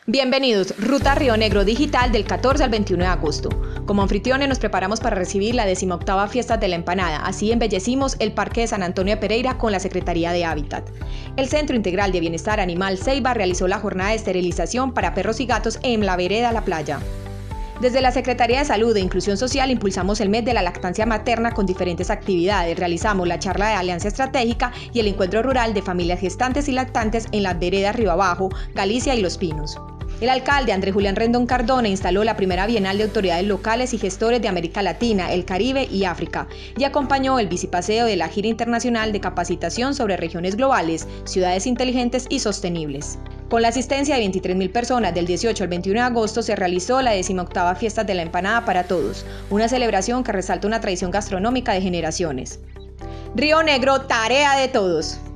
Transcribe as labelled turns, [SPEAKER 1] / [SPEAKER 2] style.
[SPEAKER 1] Bienvenidos, Ruta Río Negro Digital del 14 al 21 de agosto. Como anfitriones nos preparamos para recibir la 18ª Fiesta de la Empanada, así embellecimos el Parque de San Antonio de Pereira con la Secretaría de Hábitat. El Centro Integral de Bienestar Animal Ceiba realizó la jornada de esterilización para perros y gatos en la vereda La Playa. Desde la Secretaría de Salud e Inclusión Social impulsamos el mes de la lactancia materna con diferentes actividades. Realizamos la charla de alianza estratégica y el encuentro rural de familias gestantes y lactantes en las veredas Río Abajo, Galicia y Los Pinos. El alcalde Andrés Julián Rendón Cardona instaló la primera Bienal de autoridades locales y gestores de América Latina, el Caribe y África y acompañó el bicipaseo de la gira internacional de capacitación sobre regiones globales, ciudades inteligentes y sostenibles. Con la asistencia de 23.000 personas del 18 al 21 de agosto se realizó la 18ª Fiesta de la Empanada para Todos, una celebración que resalta una tradición gastronómica de generaciones. Río Negro, tarea de todos.